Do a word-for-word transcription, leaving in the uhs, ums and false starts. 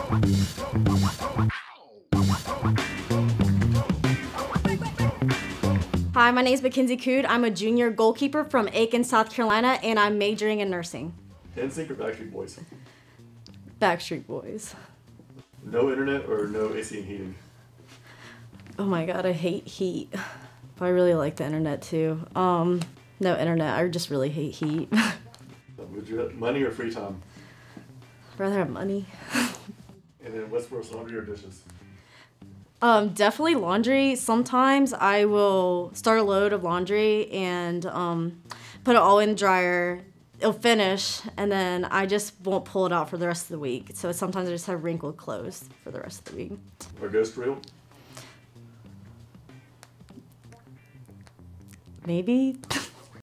Hi, my name is Mackenzie Cood. I'm a junior goalkeeper from Aiken, South Carolina, and I'm majoring in nursing. N Sync or Backstreet Boys? Backstreet Boys. No internet or no A C and heating? Oh my god, I hate heat. But I really like the internet too. Um, no internet, I just really hate heat. Would you have money or free time? I'd rather have money. And then what's worse, laundry or dishes? Um, definitely laundry. Sometimes I will start a load of laundry and um, put it all in the dryer. It'll finish, and then I just won't pull it out for the rest of the week. So sometimes I just have wrinkled clothes for the rest of the week. Are ghosts real? Maybe.